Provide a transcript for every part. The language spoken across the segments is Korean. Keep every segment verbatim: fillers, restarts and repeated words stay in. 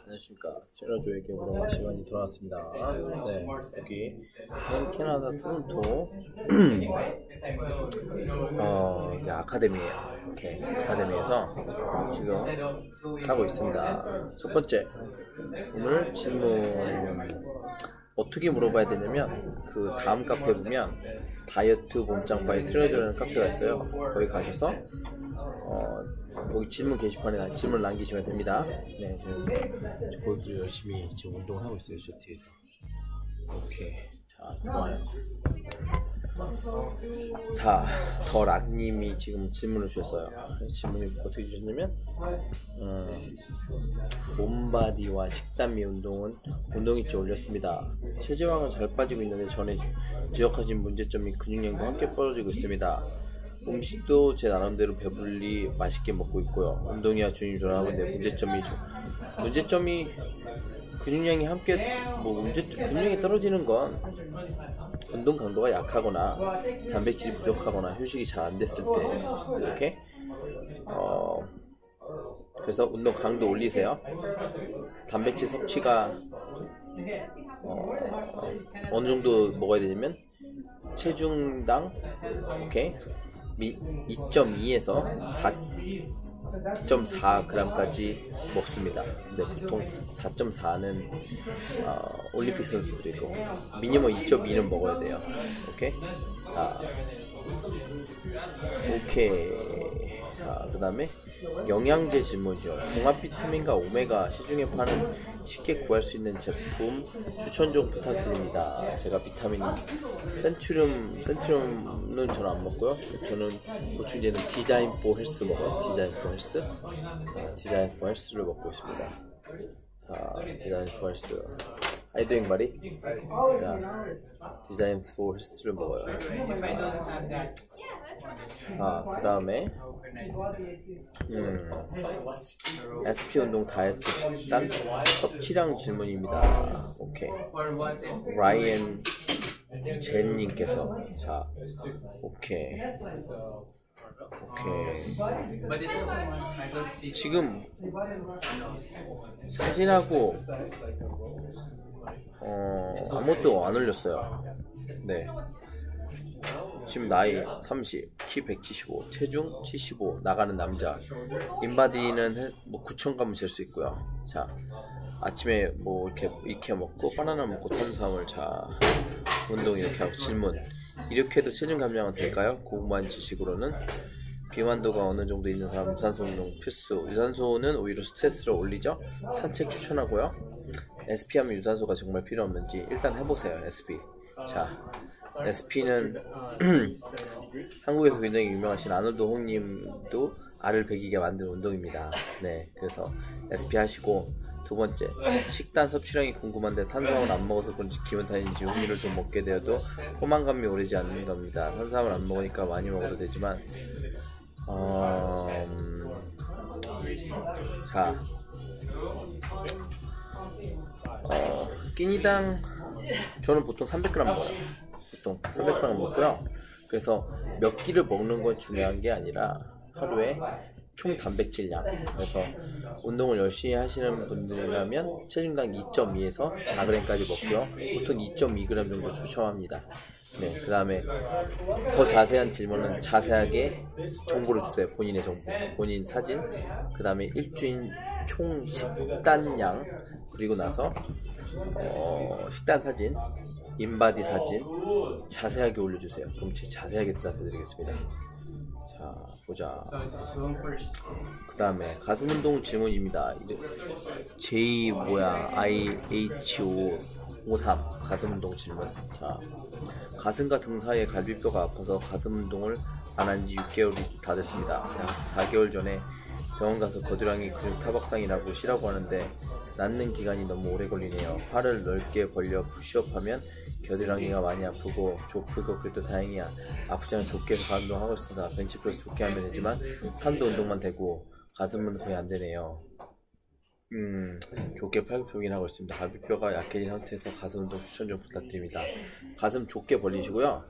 안녕하십니까. 제라조에게 물어볼 시간이 돌아왔습니다. 네, 여기 캐나다 토론토 어, 이게 아카데미예요. 오케이, 아카데미에서 지금 하고 있습니다. 첫 번째, 오늘 질문 어떻게 물어봐야 되냐면 그 다음 카페 보면 다이어트 몸짱 바이 트레저라는 카페가 있어요. 거기 가셔서 어, 거기 질문 게시판에 질문 남기시면 됩니다. 네, 지금 거기들 열심히 지금 운동을 하고 있어요. 저 뒤에서. 오케이, 자, 좋아요. 자, 더 락님이 지금 질문을 주셨어요. 질문이 어떻게 주셨냐면 음, 몸바디와 식단미 운동은 운동일지 올렸습니다. 체지방은 잘 빠지고 있는데 전에 지적하신 문제점이 근육량과 함께 떨어지고 있습니다. 음식도 제 나름대로 배불리 맛있게 먹고 있고요. 운동이야 주님 전하고 있는데 문제점이 문제점이 근육량이 함께 뭐 문제 근육이 떨어지는 건 운동 강도가 약하거나 단백질이 부족하거나 휴식이 잘 안 됐을 때 이렇게 어 그래서 운동 강도 올리세요. 단백질 섭취가 어, 어느 정도 먹어야 되냐면 체중당 오케이 이 점 이에서 사 점 사 그램까지 먹습니다. 근데 보통 사 점 사는 어, 올림픽 선수들이고 미니멈 이 점 이는 먹어야 돼요. 오케이? 자, 오케이. 자, 그 다음에 영양제 질문이죠. 종합 비타민과 오메가 시중에 파는 쉽게 구할 수 있는 제품 추천 좀 부탁드립니다. 제가 비타민 센츄륨, 센츄륨은 저는 안 먹고요. 저는 보충제는 디자인 포 헬스 먹어요. 디자인 포 헬스. 아, 디자인 포 헬스를 먹고 있습니다. 자, 디자인 포 헬스. How you doing, buddy? 자, 디자인 포 헬스를 먹어요. 아, 그 다음에 음, 에스피 운동 다이어트 식단 섭취량 질문입니다. 오케이. 라이언 젠님께서 자, 오케이. 오케이. 지금 사진하고 어, 아무것도 안 올렸어요. 네. 지금 나이 삼십, 키 백칠십오, 체중 칠십오, 나가는 남자. 인바디는 뭐 구천 감은 잴 수 있고요. 자, 아침에 뭐 이렇게 이렇게 먹고 바나나 먹고 탄수화물 자 운동 이렇게 하고 질문. 이렇게 해도 체중 감량은 될까요? 궁금한 지식으로는 비만도가 어느 정도 있는 사람 유산소 운동 필수. 유산소는 오히려 스트레스를 올리죠. 산책 추천하고요. 에스피 하면 유산소가 정말 필요 없는지 일단 해보세요. 에스피. 자, 에스피는 한국에서 굉장히 유명하신 아놀드 홍님도 알을 배기게 만든 운동입니다. 네, 그래서 에스피 하시고 두 번째, 식단 섭취량이 궁금한데 탄수화물 안 먹어서 그런지 기분 탓인지 우유를 좀 먹게 되어도 포만감이 오르지 않는 겁니다. 탄수화물 안 먹으니까 많이 먹어도 되지만 어... 자 어... 끼니당 저는 보통 삼백 그램 먹어요. 보통 삼백 그램 먹고요. 그래서 몇 끼를 먹는 건 중요한 게 아니라 하루에 총 단백질량. 그래서 운동을 열심히 하시는 분들이라면 체중당 이 점 이에서 사 그램까지 먹고요. 보통 이 점 이 그램 정도 추천합니다. 네, 그 다음에 더 자세한 질문은 자세하게 정보를 주세요. 본인의 정보, 본인 사진, 그 다음에 일주일 총 식단량, 그리고 나서 어, 식단 사진, 인바디 사진 자세하게 올려주세요. 그럼 제가 자세하게 대답해드리겠습니다. 자, 보자. 그 다음에 가슴 운동 질문입니다. J 뭐야 아이 에이치 오 오삼 가슴 운동 질문. 자, 가슴과 등 사이에 갈비뼈가 아파서 가슴 운동을 안 한 지 육 개월이 다 됐습니다. 약 사 개월 전에 병원 가서 거드랑이 근육 타박상이라고 쉬라고 하는데 낫는 기간이 너무 오래 걸리네요. 팔을 넓게 벌려 푸시업 하면 겨드랑이가 많이 아프고 좁고 그래도 다행이야. 아프지 않은 좁게 해서 가슴 운동하고 있습니다. 벤치프레스 좋게 하면 되지만 삼두 운동만 되고 가슴은 거의 안 되네요. 음, 좁게 팔굽혀펴기를 하고 있습니다. 갈비뼈가 약해진 상태에서 가슴 운동 추천 좀 부탁드립니다. 가슴 좁게 벌리시고요.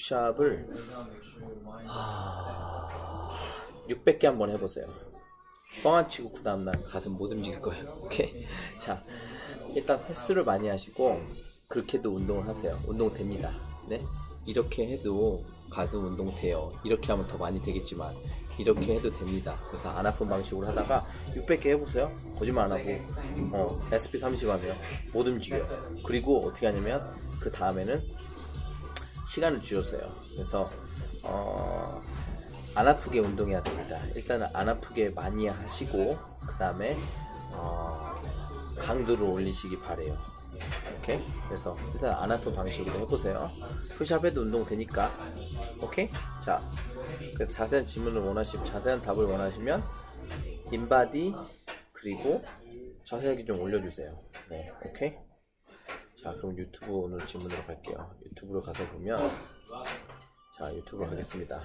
푸시업을 하... 육백 개 한번 해보세요. 뻥 안 치고 그 다음날 가슴 못 움직일 거예요. 오케이. 자, 일단 횟수를 많이 하시고 그렇게도 운동을 하세요. 운동 됩니다. 네? 이렇게 해도 가슴 운동 돼요. 이렇게 하면 더 많이 되겠지만 이렇게 해도 됩니다. 그래서 안 아픈 방식으로 하다가 육백 개 해보세요. 거짓말 안 하고 어, 에스피 삼십 하면 못 움직여요. 그리고 어떻게 하냐면 그 다음에는 시간을 줄였어요. 그래서 어, 안 아프게 운동해야 됩니다. 일단은 안 아프게 많이 하시고 그 다음에 어, 강도를 올리시기 바래요. 오케이? 그래서 일단 안 아픈 방식으로 해보세요. 푸시업해도 운동 되니까. 오케이? 자, 그래서 자세한 질문을 원하시면, 자세한 답을 원하시면 인바디 그리고 자세하게 좀 올려주세요. 네, 오케이? 자, 그럼 유튜브 오늘 질문으로 갈게요. 유튜브로 가서 보면, 자, 유튜브로 가겠습니다.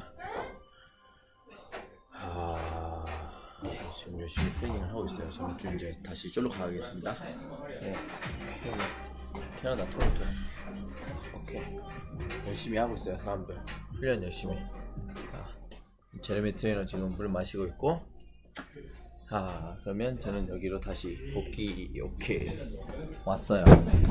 아, 지금 열심히 트레이닝을 하고 있어요. 저는 좀 이제 다시 쫄로 가겠습니다. 네. 캐나다 토론토. 오케이. 열심히 하고 있어요, 사람들. 훈련 열심히. 아, 제레미 트레이너 지금 물 마시고 있고. 아, 그러면 저는 여기로 다시 복귀. 오케이. 왔어요.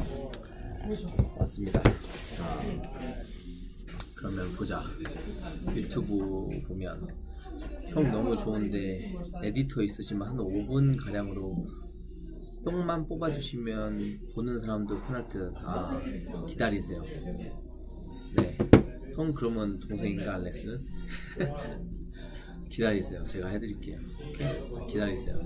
왔습니다. 아, 그러면 보자. 유튜브 보면 형 너무 좋은데 에디터 있으시면 한 오 분 가량으로 뿅만 뽑아주시면 보는 사람도 편할 듯. 아, 기다리세요. 네, 형 그러면 동생인가 알렉스는? 기다리세요. 제가 해드릴게요. 오케이? 기다리세요.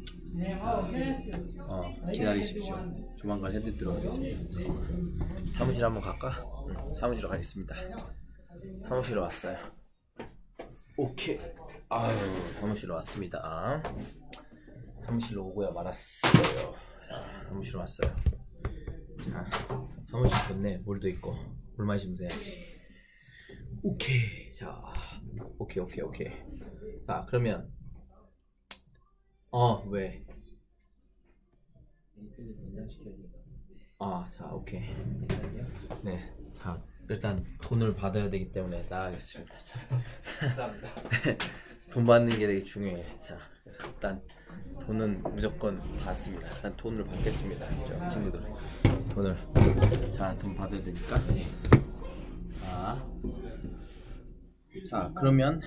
어, 기다리십시오. 조만간 해드리도록 하겠습니다. 사무실 한번 갈까? 응, 사무실로 가겠습니다. 사무실로 왔어요. 오케이. 아유, 사무실로 왔습니다. 사무실로 오고야 말았어요. 자, 사무실로 왔어요. 자, 사무실 좋네. 물도 있고 물 마시면서 해야지. 오케이. 자, 오케이 오케이 오케이. 아, 그러면 어 왜? 아, 자, 오케이. 네, 자, 일단 돈을 받아야 되기 때문에 나가겠습니다. 자. 감사합니다. 돈 받는 게 되게 중요해. 자, 그래서 일단 돈은 무조건 받습니다. 일단 돈을 받겠습니다. 저 친구들 돈을. 자, 돈 받아야 되니까. 자, 자, 그러면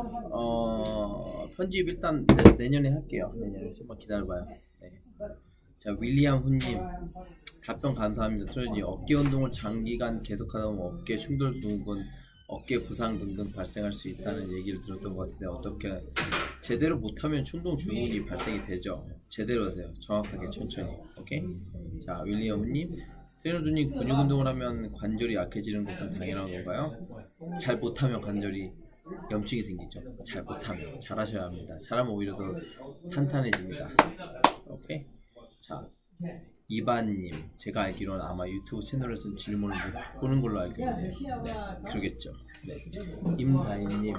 어 편집 일단 내, 내년에 할게요. 내년에 좀만 기다려봐요. 네. 자, 윌리엄 훈님 답변 감사합니다. 트레이닝 어깨 운동을 장기간 계속하다 보면 어깨 충돌 증후군, 어깨 부상 등등 발생할 수 있다는 얘기를 들었던 것 같은데 어떻게 제대로 못하면 충동 증후군이 발생이 되죠. 제대로 하세요. 정확하게 천천히. 오케이? 자, 윌리엄 훈님 트레이너님 근육 운동을 하면 관절이 약해지는 것은 당연한 건가요? 잘 못하면 관절이 염증이 생기죠. 잘 못하면. 잘하셔야 합니다. 잘하면 오히려 더 탄탄해집니다. 오케이? 자, 이반님, 제가 알기로는 아마 유튜브 채널에서 질문을 못 보는 걸로 알고 있는데, 네, 그러겠죠. 네. 임다희님,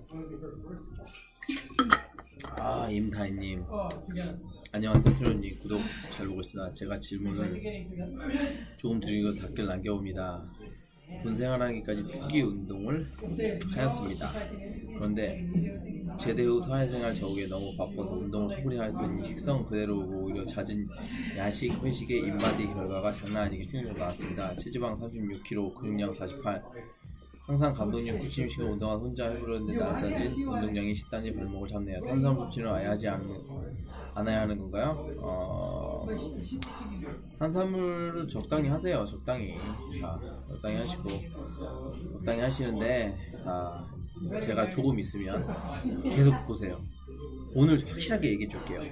아, 임다희님, 안녕하세요, 트레이너님. 구독 잘 보고 있습니다. 제가 질문을 조금 드리고 답글 남겨봅니다. 군 생활하기까지 투기 운동을 하였습니다. 그런데 제대 후 사회생활 적응에 너무 바빠서 운동을 소홀히 하였더니 식성 그대로 오고 오히려 잦은 야식, 회식의 인바디 결과가 장난 아니게 충격으로 나왔습니다. 체지방 삼십육 킬로그램, 근육량 사십팔. 항상 감독님 코치님 시간 운동한 혼자 해보려는데 낮아진 운동량이 식단이 발목을 잡네요. 탄수화물 섭취는 아예 하지 않는, 않아야 하는 건가요? 어... 탄수화물을 적당히 하세요. 적당히. 자, 적당히 하시고 적당히 하시는데, 자, 제가 조금 있으면 계속 보세요. 오늘 확실하게 얘기해 줄게요.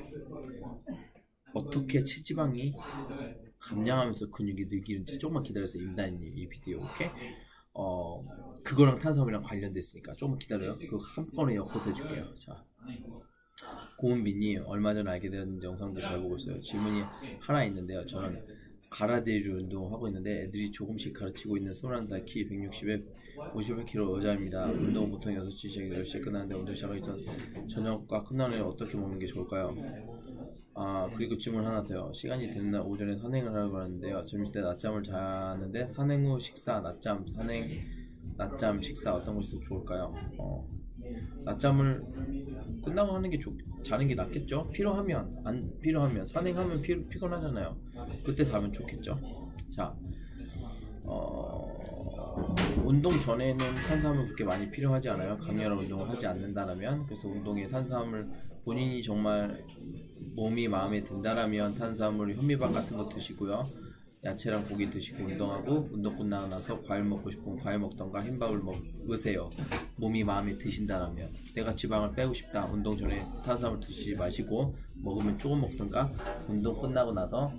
어떻게 체지방이 감량하면서 근육이 늘기는지 조금만 기다려서 임다희님 이 비디오. 오케이? 어, 그거랑 탄수화물이랑 관련됐으니까 조금만 기다려요. 그거 한 번에 엮어 해줄게요. 자, 고은비님 얼마 전에 알게 된 영상도 잘 보고 있어요. 질문이 하나 있는데요. 저는 가라데리 운동하고 있는데 애들이 조금씩 가르치고 있는 스물한 살 키 백육십에 오십일 킬로그램 여자입니다. 운동은 보통 여섯 시 시작해서 열 시에 끝나는데 운동 시작하기 전 저녁과 끝나는 날 어떻게 먹는 게 좋을까요? 아, 그리고 질문 하나 더요. 시간이 되는 날 오전에 산행을 하려고 하는데요. 점심때 낮잠을 자는데 산행 후 식사, 낮잠, 산행, 낮잠, 식사 어떤 것이 더 좋을까요? 어, 낮잠을 끝나고 하는 게 좋, 자는 게 낫겠죠. 필요하면, 안 필요하면, 산행하면 피, 피곤하잖아요. 그때 자면 좋겠죠. 자, 어, 운동 전에는 탄수화물 그렇게 많이 필요하지 않아요. 강렬한 운동을 하지 않는다라면. 그래서 운동에 탄수화물 본인이 정말 몸이 마음에 든다라면 탄수화물, 현미밥 같은 거 드시고요. 야채랑 고기 드시고 운동하고, 운동 끝나고 나서 과일 먹고 싶으면 과일 먹던가 흰밥을 먹으세요. 몸이 마음에 드신다라면. 내가 지방을 빼고 싶다, 운동 전에 탄수화물 드시지 마시고 먹으면 조금 먹던가, 운동 끝나고 나서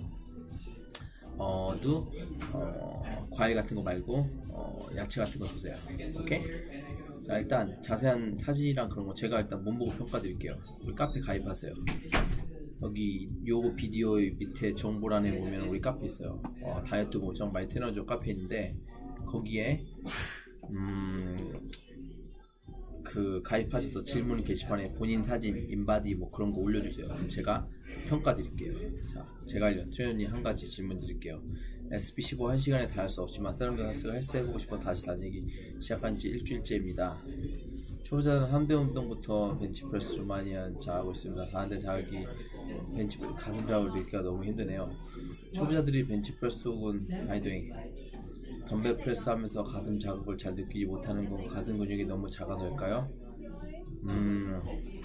어, 도 어, 과일 같은 거 말고 어, 야채 같은 거 드세요. 오케이? 자, 일단 자세한 사진이랑 그런 거 제가 일단 몸 보고 평가 드릴게요. 우리 카페 가입하세요. 여기 요 비디오 밑에 정보란에 보면 우리 카페 있어요. 어, 다이어트 고정 마이테너조 카페 있는데, 거기에 음, 그 가입하셔서 질문 게시판에 본인 사진, 인바디 뭐 그런 거 올려주세요. 그럼 제가 평가 드릴게요. 자, 제가 알려드렸더니 한 가지 질문 드릴게요. 에스피 십오 한 시간에 다 할 수 없지만 세런더스가 헬스 해보고 싶어 다시 다니기 시작한 지 일주일째입니다. 초보자는 삼 대 운동부터 벤치프레스를 많이 자하고 있습니다. 다른데 자극이 벤치 가슴 자극을 느끼기가 너무 힘드네요. 초보자들이 벤치프레스 혹은 하이도잉 덤벨 프레스 하면서 가슴 자극을 잘 느끼지 못하는 건 가슴 근육이 너무 작아서일까요? 음...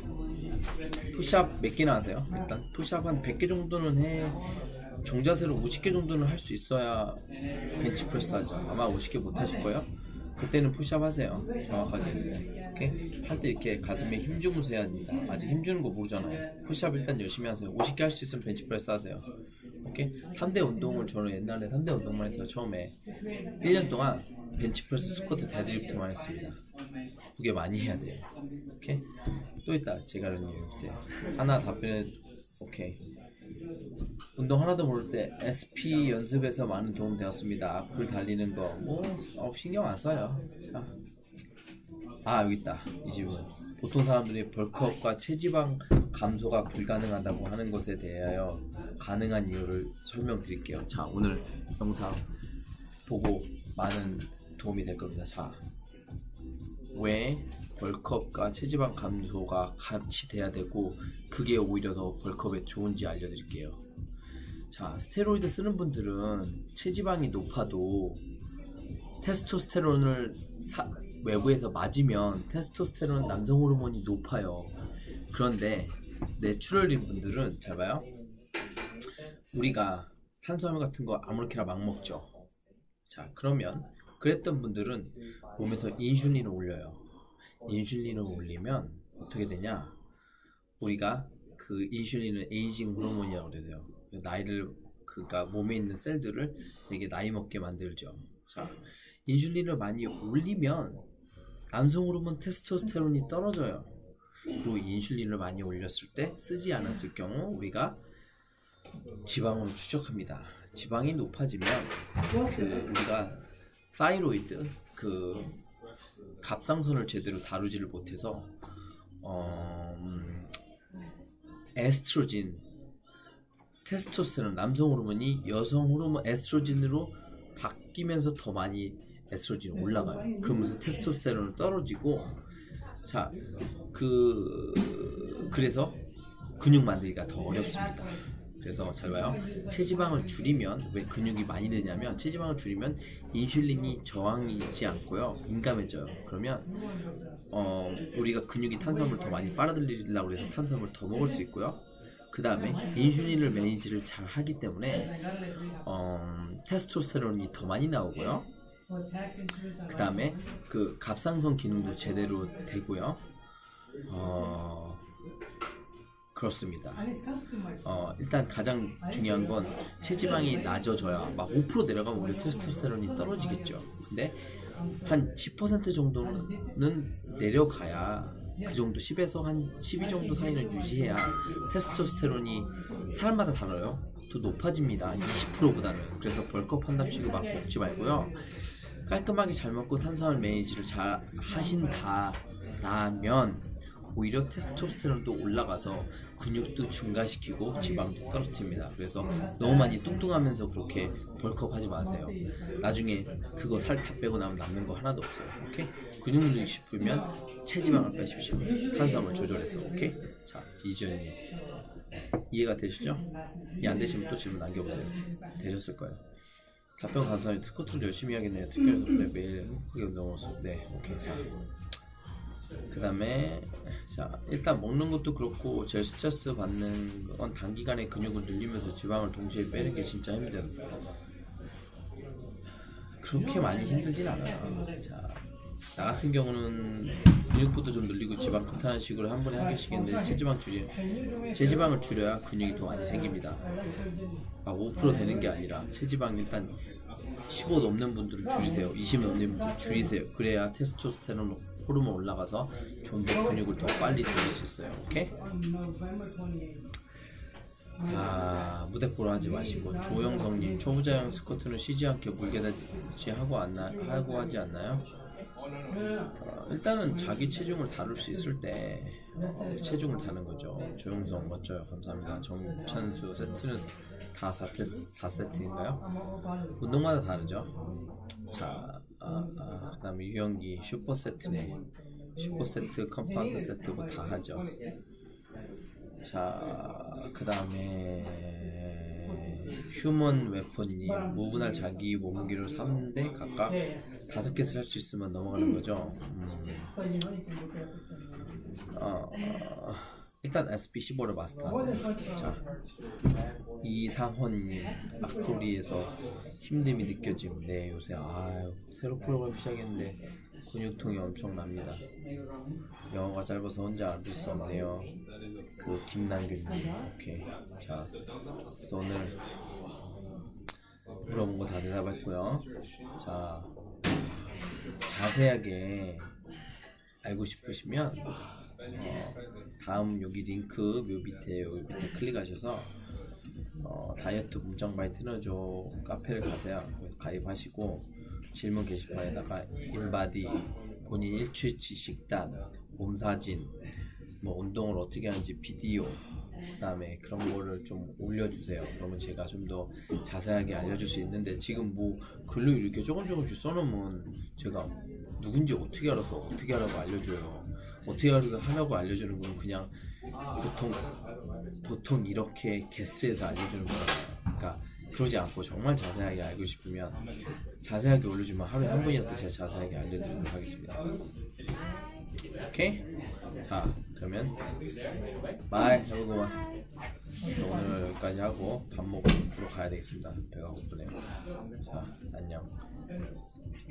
푸시업 몇 개나 하세요? 일단 푸시업 한 백 개 정도는 해. 정자세로 오십 개 정도는 할 수 있어야 벤치프레스 하죠. 아마 오십 개 못 하실 거예요. 그때는 푸시업 하세요. 정확하게. 오케이? 할 때 이렇게 가슴에 힘 주면서 해야 됩니다. 아직 힘 주는 거 모르잖아요. 푸시업 일단 열심히 하세요. 오십 개 할 수 있으면 벤치프레스 하세요. 오케이? 삼 대 운동을 저는 옛날에 삼 대 운동만 해서 처음에 일 년 동안 벤치프레스, 스쿼트, 데드리프트만 했습니다. 그게 많이 해야 돼요. 오케이? 또 있다. 제가 이런 이유 때 하나 답변은 오케이. 운동 하나도 모를 때 에스피 연습에서 많은 도움 되었습니다. 악플 달리는 거 뭐 어, 신경 안 써요. 자. 아, 여기 있다. 이 질문. 보통 사람들이 벌크업과 체지방 감소가 불가능하다고 하는 것에 대하여 가능한 이유를 설명드릴게요. 자, 오늘 영상 보고 많은 도움이 될 겁니다. 자, 왜 벌크업과 체지방 감소가 같이 돼야 되고 그게 오히려 더 벌크업에 좋은지 알려드릴게요. 자, 스테로이드 쓰는 분들은 체지방이 높아도 테스토스테론을 사, 외부에서 맞으면 테스토스테론 남성 호르몬이 높아요. 그런데 내추럴인 분들은 잘 봐요. 우리가 탄수화물 같은 거 아무렇게나 막 먹죠. 자, 그러면 그랬던 분들은 몸에서 인슐린을 올려요. 인슐린을 올리면 어떻게 되냐? 우리가 그 인슐린은 에이징 호르몬이라고 그래요. 나이를, 그니까 몸에 있는 셀들을 되게 나이 먹게 만들죠. 자, 인슐린을 많이 올리면 남성 호르몬 테스토스테론이 떨어져요. 그리고 인슐린을 많이 올렸을 때 쓰지 않았을 경우 우리가 지방으로 추적합니다. 지방이 높아지면 그 우리가 타이로이드, 그 갑상선을 제대로 다루지를 못해서 어, 음, 에스트로겐, 테스토스테론, 남성 호르몬이 여성 호르몬 에스트로겐으로 바뀌면서 더 많이 에스트로겐이 올라가요. 그러면서 테스토스테론은 떨어지고, 자, 그 그래서 근육 만들기가 더 어렵습니다. 그래서 잘 봐요. 체지방을 줄이면 왜 근육이 많이 되냐면, 체지방을 줄이면 인슐린이 저항이지 않고요, 민감해져요. 그러면 어, 우리가 근육이 탄수화물을 더 많이 빨아들이려고 해서 탄수화물을 더 먹을 수 있고요. 그 다음에 인슐린을 매니지를 잘 하기 때문에 어, 테스토스테론이 더 많이 나오고요. 그 다음에 그 갑상선 기능도 제대로 되고요. 어, 그렇습니다. 어, 일단 가장 중요한 건 체지방이 낮아져야 막 오 퍼센트 내려가면 우리 테스토스테론이 떨어지겠죠. 근데 한 십 퍼센트 정도는 내려가야, 그 정도 십에서 한 십이 정도 사이는 유지해야 테스토스테론이 사람마다 달라요. 더 높아집니다. 이십 퍼센트보다는. 그래서 벌크업 한답시고 막 먹지 말고요. 깔끔하게 잘 먹고 탄수화물 매니지를 잘 하신다라면 오히려 테스토스테론도 올라가서 근육도 증가시키고 지방도 떨어뜨립니다. 그래서 너무 많이 뚱뚱하면서 그렇게 벌크업하지 마세요. 나중에 그거 살 다 빼고 나면 남는 거 하나도 없어요. 오케이? 근육 늘리고 싶으면 체지방을 빼십시오. 탄수화물 조절해서. 오케이? 자, 이지연님 이해가 되시죠? 이해 안 되시면 또 질문 남겨보세요. 되셨을 거예요. 답변 감사합니다. 스쿼트를 열심히 하겠네요. 특별히 덕분에 매일 행복하게 운동할 수. 네, 오케이. 자, 그 다음에 자 일단 먹는 것도 그렇고 제일 스트레스 받는 건 단기간에 근육을 늘리면서 지방을 동시에 빼는 게 진짜 힘들어요. 그렇게 많이 힘들진 않아요. 자, 나 같은 경우는 근육부터 좀 늘리고 지방 컷하는 식으로 한 번에 하겠시겠는데 체지방 줄이 체지방을 줄여야 근육이 더 많이 생깁니다. 막 오 퍼센트 되는 게 아니라 체지방 일단 십오 넘는 분들은 줄이세요. 이십 넘는 분들은 줄이세요. 그래야 테스토스테론 호르몬 올라가서 좀 더 근육을 더 빨리 늘릴 수 있어요. 오케이? 자, 무대포로 하지 마시고 조영성님 초보자용 스쿼트는 쉬지 않게 물개다지 하고 안나 하고 하지 않나요? 어, 일단은 자기 체중을 다룰 수 있을 때 어, 체중을 다는 거죠. 조영성 멋져요. 감사합니다. 정찬수 세트는 다 사 세트인가요? 운동마다 다르죠. 자, 아, 아, 그 다음에 유영기 슈퍼 세트네. 슈퍼 세트, 컴파운드 세트 뭐 다 하죠. 자, 그 다음에 휴먼 웨폰님 무분할 자기 몸무게로 삼 대 각각 다섯 개씩 할 수 있으면 넘어가는 거죠. 음. 어, 어, 일단 에스피 십오를 마스터하세요. 자, 이상헌님 앞소리에서 힘듦이 느껴짐. 네, 요새 아유 새로 프로그램 시작했는데 근육통이 엄청납니다. 영어가 짧아서 혼자 알을 수 없네요. 그 김남균님. 오케이. 자, 그래서 오늘 물어본 거 다 대답했고요. 자, 자세하게 알고 싶으시면 어, 다음 여기 링크 요 밑에 요 밑에 클릭하셔서 어, 다이어트 문장바이 틀어줘 카페를 가세요. 가입하시고 질문 게시판에다가 인바디, 본인 일주일치 식단, 몸사진, 뭐 운동을 어떻게 하는지 비디오, 그 다음에 그런 거를 좀 올려주세요. 그러면 제가 좀 더 자세하게 알려줄 수 있는데 지금 뭐 글로 이렇게 조금 조금씩 써놓으면 제가 누군지 어떻게 알아서 어떻게 하라고 알려줘요. 어떻게 하라고 알려주는 건 그냥 보통 보통 이렇게 게스트에서 알려주는 거라고요. 그러니까 그러지 않고 정말 자세하게 알고 싶으면 자세하게 올려주면 하루에 한 번이라도 제가 자세하게 알려드리도록 하겠습니다. 오케이? 자, 그러면 바이 해보고만 오늘 여기까지 하고 밥 먹으러 가야 되겠습니다. 배가 고프네요. 자, 안녕.